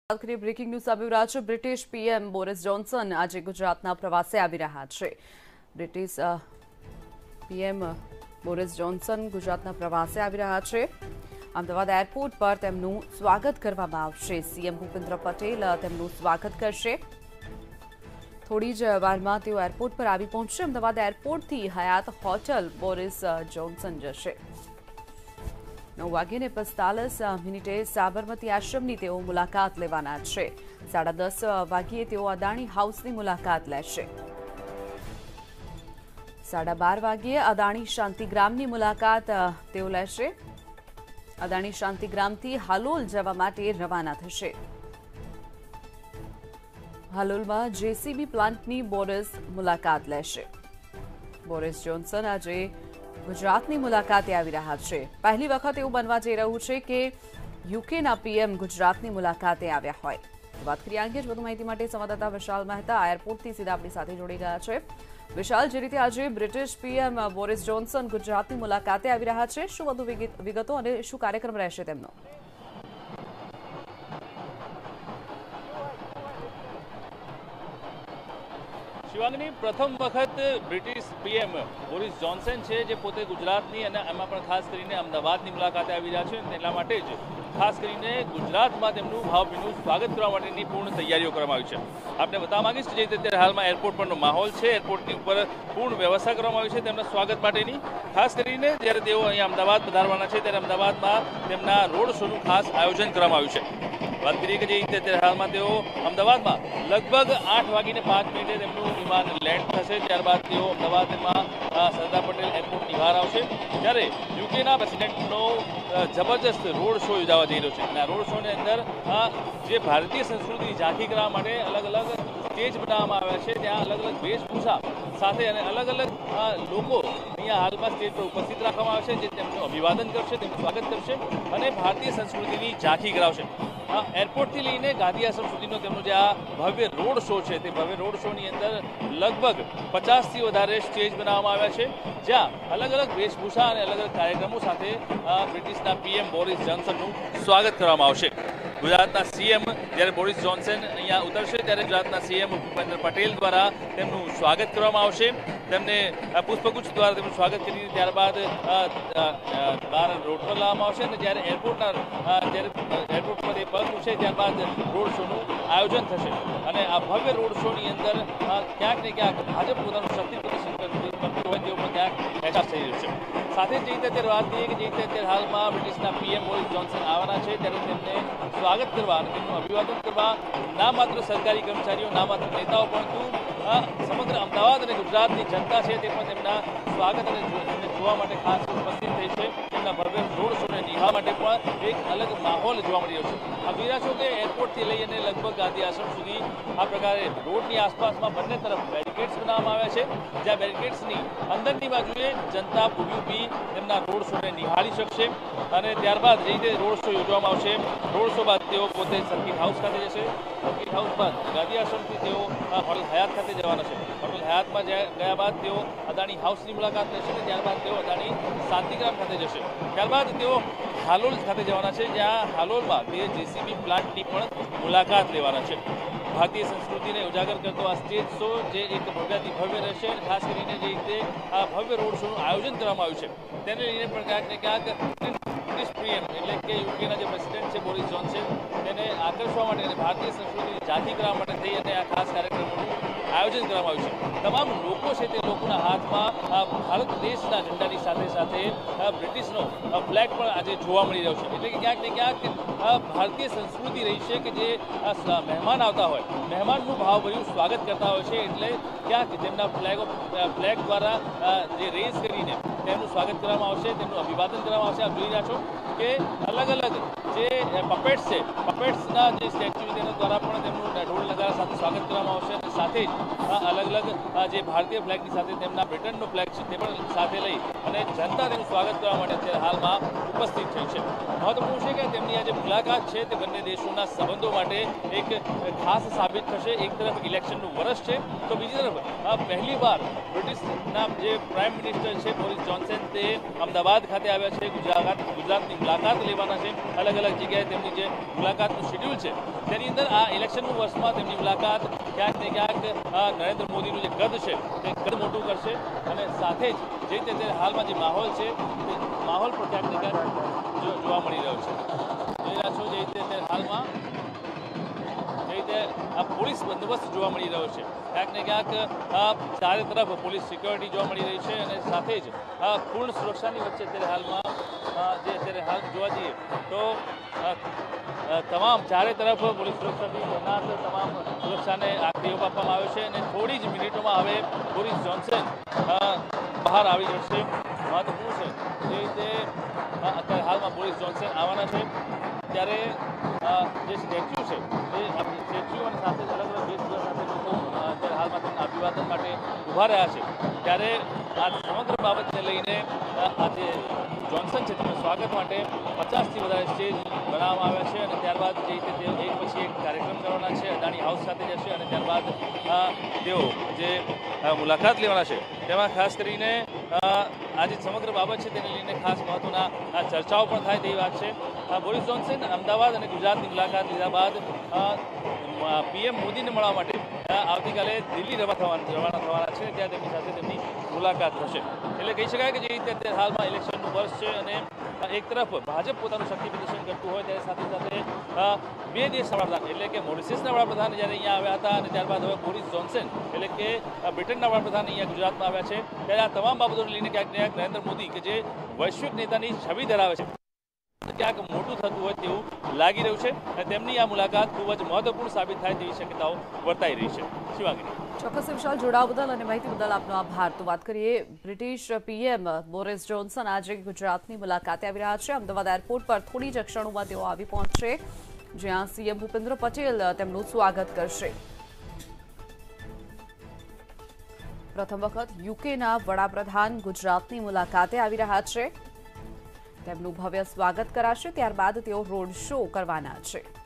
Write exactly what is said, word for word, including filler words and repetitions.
વાત કરીએ breaking news આવી રહ્યા છે। બ્રિટિશ પીએમ બોરિસ જોન્સન આજે ગુજરાતના પ્રવાસે આવી રહ્યા છે। બ્રિટિશ પીએમ બોરિસ જોન્સન ગુજરાતના પ્રવાસે આવી રહ્યા છે। અમદાવાદ એરપોર્ટ પર તેમનું સ્વાગત કરવામાં આવશે। સીએમ ભૂપેન્દ્ર પટેલ તેમનું સ્વાગત કરશે। થોડી જ વારમાં તેઓ એરપોર્ટ પર આવી પહોંચશે। અમદાવાદ એરપોર્ટથી હયાત હોટેલ બોરિસ જોન્સન જશે। નવ વાગ્યે પિસ્તાલીસ મિનિટે સાબરમતી આશ્રમની તેઓ મુલાકાત લેવાના છે। સાડા દસ વાગ્યે તેઓ અદાણી હાઉસની મુલાકાત લેશે। સાડા બાર વાગ્યે અદાણી શાંતિગ્રામની મુલાકાત તેઓ લેશે। અદાણી શાંતિગ્રામથી હાલોલ જવા માટે રવાના થશે। હાલોલમાં જેસીબી પ્લાન્ટની બોરિસ મુલાકાત લેશે। બોરિસ જોન્સન આજે ગુજરાતની મુલાકાતે આવી રહ્યા છે। પહેલી વખત એવું બનવા જઈ રહ્યું છે કે યુકેના પીએમ ગુજરાતની મુલાકાતે આવ્યા હોય। વાત કરીએ અંગે વધુ માહિતી માટે સંવાદદાતા વિશાલ મહેતા એરપોર્ટથી સીધા આપણી સાથે જોડી ગયા છે। વિશાલ, જે રીતે આજે બ્રિટિશ પીએમ બોરિસ જોન્સન ગુજરાતની મુલાકાતે આવી રહ્યા છે, શું વધુ વિગતો અને શું કાર્યક્રમ રહેશે તેમનો? શિવાંગની, પ્રથમ વખત બ્રિટિશ પીએમ બોરિસ જોન્સન છે જે પોતે ગુજરાતની અને એમાં પણ ખાસ કરીને અમદાવાદની મુલાકાતે આવી રહ્યા છે। એટલા માટે જ ખાસ કરીને ગુજરાતમાં તેમનું ભાવભીનું સ્વાગત કરવા માટેની પૂર્ણ તૈયારીઓ કરવામાં આવી છે। આપને બતાવવા માંગીશ કે જે અત્યારે હાલમાં એરપોર્ટ પરનો માહોલ છે, એરપોર્ટની ઉપર પૂર્ણ વ્યવસ્થા કરવામાં આવી છે તેમના સ્વાગત માટેની। ખાસ કરીને જ્યારે તેઓ અહીંયા અમદાવાદ પધારવાના છે ત્યારે અમદાવાદમાં તેમના રોડ શોનું ખાસ આયોજન કરવામાં આવ્યું છે। વાત કરીએ કે જે રીતે અત્યારે હાલમાં તેઓ અમદાવાદમાં લગભગ આઠ વાગીને પાંચ મિનિટે તેમનું વિમાન લેન્ડ થશે। ત્યારબાદ તેઓ અમદાવાદમાં સરદાર પટેલ એરપોર્ટની બહાર આવશે, જ્યારે યુકેના પ્રેસિડેન્ટનો જબરજસ્ત રોડ શો યોજાવા જઈ રહ્યો છે। અને આ રોડ શોની અંદર જે ભારતીય સંસ્કૃતિની ઝાંખી કરવા માટે અલગ અલગ સ્ટેજ બનાવવામાં આવ્યા છે, ત્યાં અલગ અલગ વેશભૂષા સાથે અને અલગ અલગ લોકો અહીંયા હાલમાં સ્ટેજ પર ઉપસ્થિત રાખવામાં આવશે, જે તેમનું અભિવાદન કરશે, તેમનું સ્વાગત કરશે અને ભારતીય સંસ્કૃતિની ઝાંખી કરાવશે। એરપોર્ટથી લઈને ગાંધી આશ્રમ સુધીનો તેમનો જે આ ભવ્ય રોડ શો છે, તે ભવ્ય રોડ શોની અંદર લગભગ પચાસથી વધારે સ્ટેજ બનાવવામાં આવ્યા છે, જ્યાં અલગ અલગ વેશભૂષા અને અલગ અલગ કાર્યક્રમો સાથે બ્રિટિશના પીએમ બોરિસ જોન્સનનું સ્વાગત કરવામાં આવશે। ગુજરાતના સીએમ જ્યારે બોરિસ જોન્સન અહીંયા ઉતરશે ત્યારે ગુજરાતના સીએમ ભૂપેન્દ્ર પટેલ દ્વારા તેમનું સ્વાગત કરવામાં આવશે। તેમને પુષ્પગુચ્છ દ્વારા તેમનું સ્વાગત કરી ત્યારબાદ બહાર રોડ પર લાવવામાં આવશે અને જ્યારે એરપોર્ટના જ્યારે એરપોર્ટ પર એ પગ મૂકશે ત્યારબાદ રોડ શોનું આયોજન થશે। અને આ ભવ્ય રોડ શોની અંદર ક્યાંક ને ક્યાંક ભાજપ પોતાનું શક્તિ પ્રદર્શન કરતું હોય તેવો પણ ક્યાંક અહેસાસ થઈ રહ્યો છે। સાથે જ રીતે અત્યારે વાત કરીએ કે જે રીતે અત્યારે હાલમાં બ્રિટિશના પીએમ બોરિસ જોન્સન આવવાના છે ત્યારે તેમને સ્વાગત કરવા અને તેમનું અભિવાદન કરવા ના માત્ર સરકારી કર્મચારીઓ, ના માત્ર નેતાઓ, પરંતુ સમગ્ર અમદાવાદ અને ગુજરાતની જનતા છે તે પણ તેમના સ્વાગત અને તેમને જોવા માટે ખાસ ઉપસ્થિત થઈ છે। તેમના ભવ્ય રોડ શોને નિહાળવા માટે પણ એક અલગ માહોલ જોવા મળી રહ્યો છે। આ જોઈ રહ્યા છો કે એરપોર્ટથી લઈ અને લગભગ ગાંધી આશ્રમ સુધી આ પ્રકારે રોડની આસપાસમાં બંને તરફ બેરિકેડ્સ બનાવવામાં આવ્યા છે, જ્યાં બેરિકેડ્સની અંદરની બાજુએ જનતા ઊભી ઊભી તેમના રોડ શોને નિહાળી શકશે અને ત્યારબાદ જે રીતે રોડ શો યોજવામાં આવશે, રોડ શો બાદ તેઓ પોતે સર્કિટ હાઉસ ખાતે જશે। સર્કિટ હાઉસ બાદ ગાંધી આશ્રમથી તેઓ હોટલ હયાત ખાતે જવાના છે। હોટલ હયાતમાં ગયા બાદ તેઓ અદાણી હાઉસની મુલાકાત લેશે અને ત્યારબાદ તેઓ અદાણી શાંતિગ્રામ ખાતે જશે। ત્યારબાદ તેઓ હાલોલ ખાતે જવાના છે, જ્યાં હાલોલમાં તે જેસીબી પ્લાન્ટની પણ મુલાકાત લેવાના છે। ભારતીય સંસ્કૃતિને ઉજાગર કરતો આ સ્ટેજ શો જે એક ભવ્યથી ભવ્ય રહેશે। ખાસ કરીને જે રીતે આ ભવ્ય રોડ શોનું આયોજન કરવામાં આવ્યું છે તેને લઈને પણ ક્યાંક ને ક્યાંક બ્રિટિશ પીએમ એટલે કે યુકેના જે પ્રેસિડેન્ટ છે બોરિસ જોન્સન તેને આકર્ષવા માટે અને ભારતીય સંસ્કૃતિની ઝાંખી કરવા માટે થઈ અને આ ખાસ કાર્યક્રમોનું આયોજન કરવામાં આવ્યું છે। તમામ લોકો છે તે લોકોના હાથમાં ભારત દેશના ઝંડાની સાથે સાથે બ્રિટિશનો ફ્લેગ પણ આજે જોવા મળી રહ્યો છે। એટલે કે ક્યાંક ને ક્યાંક ભારતીય સંસ્કૃતિ રહી છે કે જે મહેમાન આવતા હોય, મહેમાનનું ભાવભર્યું સ્વાગત કરતા હોય છે, એટલે ક્યાંક તેમના ફ્લેગ ફ્લેગ દ્વારા જે રેઝ કરીને તેમનું સ્વાગત કરવામાં આવશે, તેમનું અભિવાદન કરવામાં આવશે। આપ જોઈ રહ્યા છો કે અલગ અલગ જે પપેટ્સ છે, પપેટ્સના જે સ્ટેચ્યુ તેના દ્વારા પણ તેમનું ઢોલ નગારા સાથે સ્વાગત કરવામાં આવશે અને સાથે જ અલગ અલગ જે ભારતીય ફ્લેગની સાથે તેમના બ્રિટનનો ફ્લેગ છે તે પણ સાથે લઈ અને જનતા તેનું સ્વાગત કરવા માટે અત્યારે હાલમાં ઉપસ્થિત થઈ છે. મહત્વપૂર્ણ છે કે તેમની આ જે મુલાકાત છે તે બંને દેશોના સંબંધો માટે એક ખાસ સાબિત થશે. એક તરફ ઇલેક્શનનું વર્ષ છે તો બીજી તરફ પહેલી વાર બ્રિટિશના જે પ્રાઇમ મિનિસ્ટર છે બોરિસ જોન્સન તે અમદાવાદ ખાતે આવ્યા છે. ગુજરાત ગુજરાતની મુલાકાત લેવાના છે. અલગ અલગ જગ્યાએ તેમની જે મુલાકાતનું શેડ્યુલ છે તેની અંદર આ ઇલેક્શનનું વર્ષમાં તેમની મુલાકાત ક્યાંક ને ક્યાંક નરેન્દ્ર મોદીનું જે કદ છે તે કદ મોટું કરશે અને સાથે જ જે રીતે અત્યારે હાલમાં જે માહોલ છે તે માહોલ પણ ક્યાંક ને ક્યાંક જોવા મળી રહ્યો છે. જોઈ રહ્યા છો જે રીતે અત્યારે હાલમાં જે રીતે આ પોલીસ બંદોબસ્ત જોવા મળી રહ્યો છે. ક્યાંક ને ક્યાંક ચારે તરફ પોલીસ સિક્યોરિટી જોવા મળી રહી છે અને સાથે જ પૂર્ણ સુરક્ષાની વચ્ચે અત્યારે હાલમાં જે અત્યારે હાલ જોવા જઈએ તો તમામ ચારે તરફ પોલીસ સુરક્ષાથી તૈનાત તમામ સુરક્ષાને આખરીઓ આપવામાં આવે છે અને થોડી જ મિનિટોમાં હવે બોરિસ જોન્સન બહાર આવી જશે. મહત્વપૂર્ણ છે જે રીતે અત્યારે હાલમાં બોરિસ જોન્સન આવવાના છે ત્યારે જે સ્ટેચ્યુ છે એ સ્ટેચ્યુ અને સાથે જ અલગ અલગ દેશ સાથે લોકો અત્યારે હાલમાં તેમના અભિવાદન માટે ઊભા રહ્યા છે. ત્યારે આ સમગ્ર બાબતને લઈને આ જે જોન્સન છે તેમના સ્વાગત માટે પચાસથી વધારે સ્ટેજ બનાવવામાં આવ્યા છે અને ત્યારબાદ જે રીતે તેઓ એક પછી એક કાર્યક્રમ કરવાના છે. અદાણી હાઉસ સાથે જશે અને ત્યારબાદ તેઓ જે મુલાકાત લેવાના છે તેમાં ખાસ કરીને આ જે સમગ્ર બાબત છે તેને લઈને ખાસ મહત્વના ચર્ચાઓ પણ થાય તેવી વાત છે. બોરિસ જોન્સન અમદાવાદ અને ગુજરાતની મુલાકાત લીધા બાદ પીએમ મોદીને મળવા માટે આવતીકાલે દિલ્હી રવા થવાના રવાના થવાના છે. ત્યાં તેમની સાથે તેમની મુલાકાત થશે. એટલે કહી શકાય કે જે રીતે અત્યારે હાલમાં ઇલેક્શનનું વર્ષ છે અને એક તરફ ભાજપ પોતાનું શક્તિ પ્રદર્શન કરતું હોય ત્યારે સાથે સાથે બે દેશના વડાપ્રધાન એટલે કે મોરિશિયસના વડાપ્રધાન જ્યારે અહીંયા આવ્યા હતા અને ત્યારબાદ હવે બોરિસ જોન્સન એટલે કે બ્રિટનના વડાપ્રધાન અહીંયા ગુજરાતમાં આવ્યા છે ત્યારે આ તમામ બાબતોને લઈને ક્યાંક ને ક્યાંક નરેન્દ્ર મોદી કે જે વૈશ્વિક નેતાની છબી ધરાવે છે ક્યાંક મોટું થતું હોય તેવું લાગી રહ્યું છે અને તેમની આ મુલાકાત ખૂબ જ મહત્વપૂર્ણ સાબિત થાય તેવી શક્યતાઓ વર્તાઈ રહી છે. શિવાંગી, ચોક્કસ વિશાલ, જોડાવા બદલ અને માહિતી બદલ આપનો આભાર. તો વાત કરીએ બ્રિટિશ પીએમ બોરિસ જોન્સન આજે ગુજરાતની મુલાકાતે આવી રહ્યા છે. અમદાવાદ એરપોર્ટ પર થોડી જ ક્ષણોમાં તેઓ આવી પહોંચશે જ્યાં સીએમ ભૂપેન્દ્ર પટેલ તેમનું સ્વાગત કરશે. પ્રથમ વખત યુકેના વડાપ્રધાન ગુજરાતની મુલાકાતે આવી રહ્યા છે. તેમનું ભવ્ય સ્વાગત કરાશે. ત્યારબાદ તેઓ રોડ શો કરવાના છે.